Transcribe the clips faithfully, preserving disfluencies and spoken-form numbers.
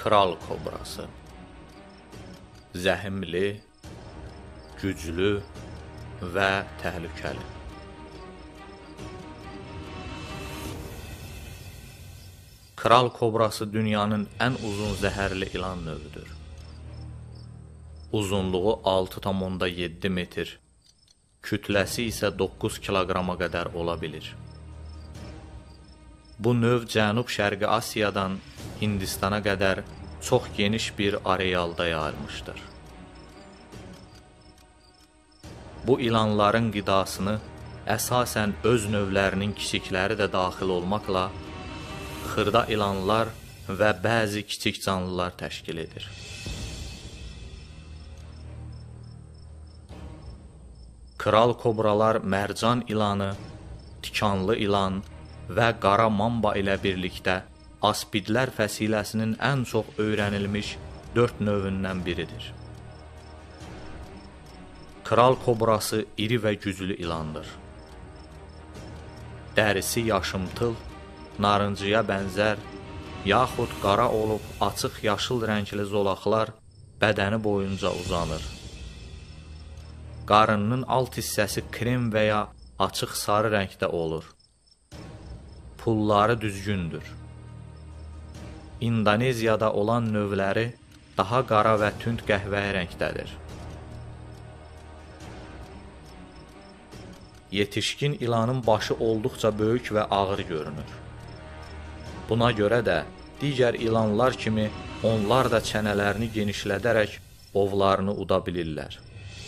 Kral kobrası. Zəhimli, güclü və təhlükəli. Kral kobrası dünyanın ən uzun zəhərli ilan növüdür. Uzunluğu altı tam onda yeddi metr, kütləsi isə doqquz kiloqrama qədər ola bilir. Bu növ Cənub-Şərqi Asiyadan Hindistana qədər çox geniş bir arealda yayılmışdır. Bu ilanların qidasını əsasən öz növlərinin kiçikləri də daxil olmaqla xırda ilanlar və bəzi kiçik canlılar təşkil edir. Kral kobralar mərcan ilanı, tikanlı ilan və qara mamba ilə birlikdə aspidlər fəsiləsinin ən çox öyrənilmiş dörd növündən biridir. Kral kobrası iri və güclü ilandır. Dərisi yaşımtıl, narıncıya bənzər, yaxud qara olub açıq yaşıl rəngli zolaqlar bədəni boyunca uzanır. Qarınının alt hissəsi krem və ya açıq sarı rəngdə olur. Pulları düzgündür. İndoneziyada olan növləri daha qara və tünd qəhvəyi rəngdədir. Yetişkin ilanın başı olduqca böyük və ağır görünür. Buna görə də digər ilanlar kimi onlar da çənələrini genişlədərək ovlarını uda bilirlər.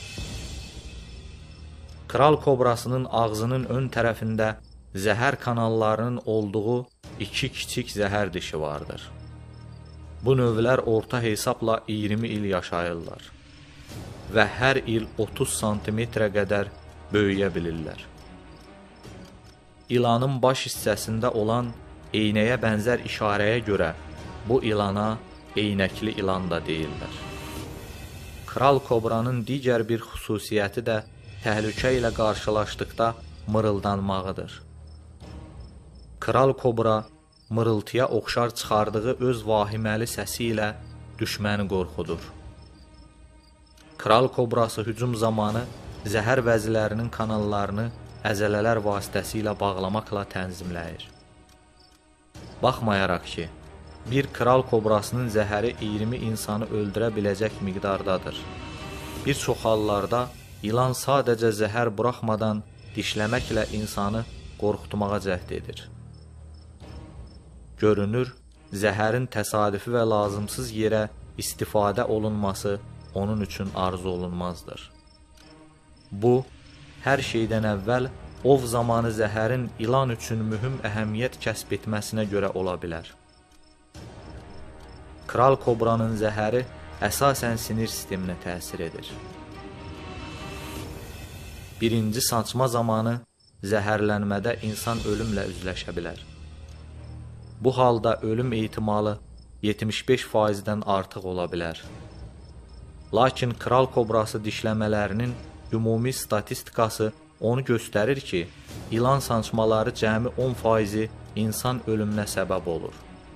Kral kobrasının ağzının ön tərəfində zəhər kanallarının olduğu iki kiçik zəhər dişi vardır. Bu növlər orta hesabla iyirmi il yaşayırlar və hər il otuz santimetrə qədər böyüyə bilirlər. İlanın baş hissəsində olan eynəyə bənzər işarəyə görə bu ilana eynəkli ilan da deyirlər. Kral kobranın digər bir xüsusiyyəti də təhlükə ilə qarşılaşdıqda mırıldanmağıdır. Kral kobra mırıltıya oxşar çıxardığı öz vahiməli səsi ilə düşməni qorxudur. Kral kobrası hücum zamanı zəhər vəzilərinin kanallarını əzələlər vasitəsilə bağlamaqla tənzimləyir. Baxmayaraq ki, bir kral kobrasının zəhəri iyirmi insanı öldürə biləcək miqdardadır. Bir çox hallarda ilan sadəcə zəhər buraxmadan dişləməklə insanı qorxutmağa cəhd edir. Görünür, zəhərin təsadüfi və lazımsız yerə istifadə olunması onun üçün arzu olunmazdır. Bu, hər şeydən əvvəl ov zamanı zəhərin ilan üçün mühüm əhəmiyyət kəsb etməsinə görə ola bilər. Kral kobranın zəhəri əsasən sinir sisteminə təsir edir. Birinci sancma zamanı zəhərlənmədə insan ölümlə üzləşə bilər. Bu halda ölüm ehtimalı yetmiş beş faizdən artıq ola bilər. Lakin kral kobrası dişləmələrinin ümumi statistikası onu göstərir ki, ilan sancmaları cəmi on faizi insan ölümünə səbəb olur.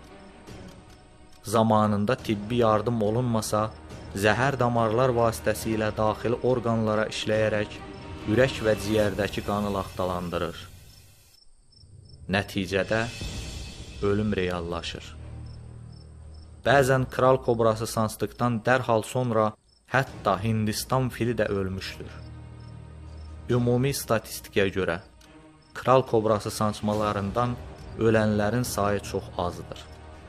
Zamanında tibbi yardım olunmasa, zəhər damarlar vasitəsilə daxili orqanlara işləyərək ürək və ciyərdəki qanı laxtalandırır. Nəticədə ölüm reallaşır. Bəzən kral kobrası sancdıqdan dərhal sonra hətta Hindistan fili də ölmüşdür. Ümumi statistikaya görə kral kobrası sancmalarından ölənlərin sayı çox azdır.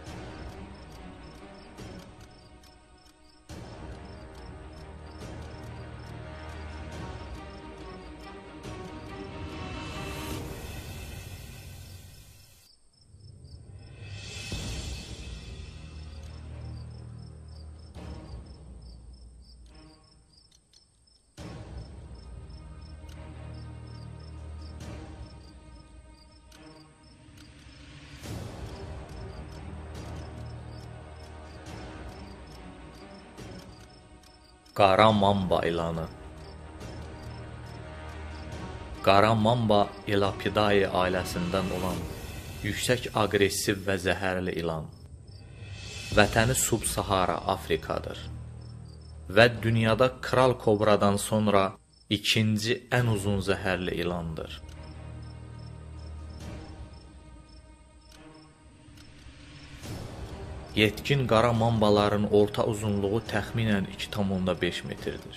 Qara mamba ilanı. Qara mamba Elapidae ailəsindən olan yüksək aqressiv və zəhərli ilan. Vətəni Sub-Sahara Afrikadır və dünyada kral kobradan sonra ikinci ən uzun zəhərli ilandır. Yetkin qara mambaların orta uzunluğu təxminən iki tam beş metrdir.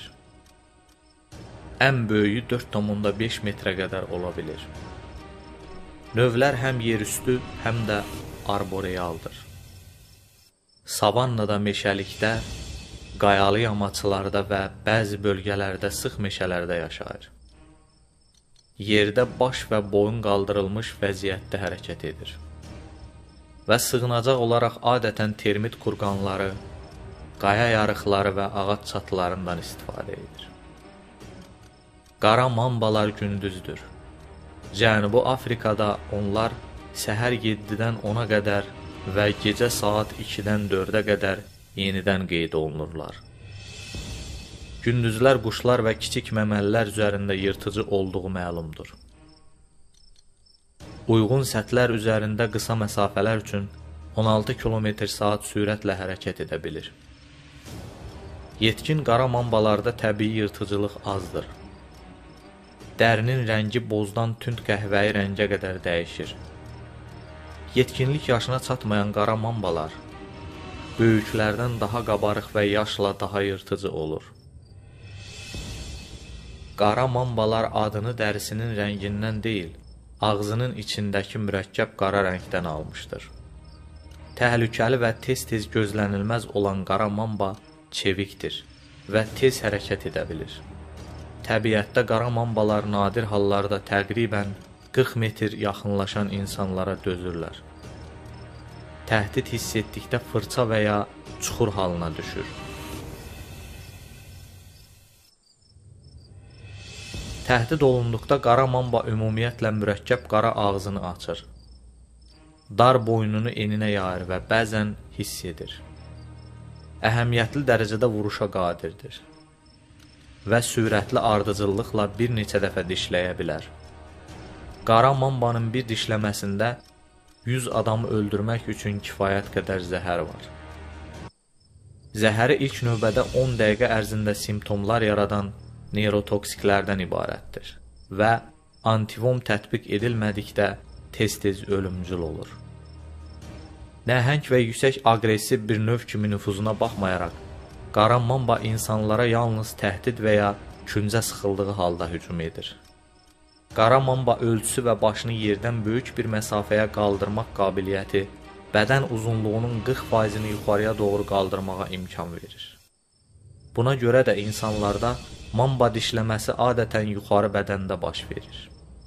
Ən böyüyü dörd tam beş metrə qədər ola bilir. Növlər həm yerüstü, həm də arborealdır. Savannada, meşəlikdə, qayalı yamaçlarda və bəzi bölgələrdə sıx meşələrdə yaşayır. Yerdə baş və boyun qaldırılmış vəziyyətdə hərəkət edir və sığınacaq olaraq adətən termit kurqanları, qaya yarıqları və ağac çatılarından istifadə edir. Qara mambalar gündüzdür. Cənubi Afrikada onlar səhər yeddidən ona qədər və gecə saat ikidən dördə qədər yenidən qeyd olunurlar. Gündüzlər quşlar və kiçik məməlilər üzərində yırtıcı olduğu məlumdur. Uyğun səthlər üzərində qısa məsafələr üçün on altı kilometr saat sürətlə hərəkət edə bilir. Yetkin qara mambalarda təbii yırtıcılıq azdır. Dərinin rəngi bozdan tünd qəhvəyi rəngə qədər dəyişir. Yetkinlik yaşına çatmayan qara mambalar böyüklərdən daha qabarıq və yaşla daha yırtıcı olur. Qara mambalar adını dərisinin rəngindən deyil, ağzının içindəki mürəkkəb qara rəngdən almışdır. Təhlükəli və tez-tez gözlənilməz olan qara mamba çevikdir və tez hərəkət edə bilir. Təbiətdə qara mambalar nadir hallarda təqribən qırx metr yaxınlaşan insanlara dözürlər. Təhdid hiss etdikdə fırça və ya çuxur halına düşür. Təhdid olunduqda qara mamba ümumiyyətlə mürəkkəb qara ağzını açır. Dar boynunu eninə yayır və bəzən hiss edir. Əhəmiyyətli dərəcədə vuruşa qadirdir və sürətli ardıcıllıqla bir neçə dəfə dişləyə bilər. Qara mambanın bir dişləməsində yüz adamı öldürmək üçün kifayət qədər zəhər var. Zəhəri ilk növbədə on dəqiqə ərzində simptomlar yaradan neyrotoksiklərdən ibarətdir və antivom tətbiq edilmədikdə tez-tez ölümcül olur. Nəhəng və yüksək aqressiv bir növ kimi nüfuzuna baxmayaraq, qara mamba insanlara yalnız təhdid və ya küncə sıxıldığı halda hücum edir. Qara mamba ölçüsü və başını yerdən böyük bir məsafəyə qaldırmaq qabiliyyəti bədən uzunluğunun qırx faizini yuxarıya doğru qaldırmağa imkan verir. Buna görə də insanlarda mamba dişləməsi adətən yuxarı bədəndə baş verir.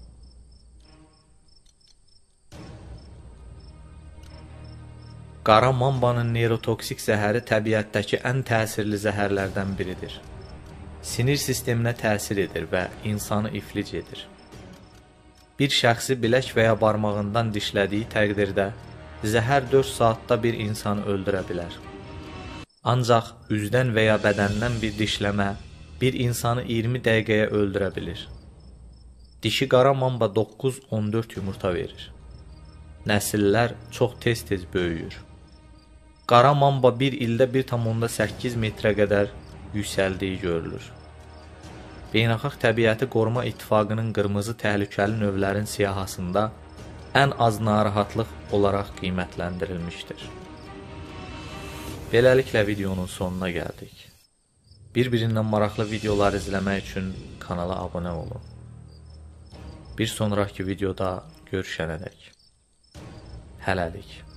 Qara mambanın neyrotoksik zəhəri təbiətdəki ən təsirli zəhərlərdən biridir. Sinir sisteminə təsir edir və insanı iflic edir. Bir şəxsi bilək və ya barmağından dişlədiyi təqdirdə zəhər dörd saatda bir insanı öldürə bilər. Ancaq üzdən və ya bədəndən bir dişləmə bir insanı iyirmi dəqiqəyə öldürə bilir. Dişi qara mamba doqquz on dörd yumurta verir. Nəsillər çox tez-tez böyüyür. Qara mamba bir ildə bir tam səkkiz metrə qədər yüksəldiyi görülür. Beynəlxalq Təbiəti Qoruma İttifaqının qırmızı təhlükəli növlərin siyahısında ən az narahatlıq olaraq qiymətləndirilmişdir. Beləliklə videonun sonuna gəldik. Bir-birindən maraqlı videolar izləmək üçün kanala abunə olun. Bir sonraki videoda görüşənədək. Hələlik.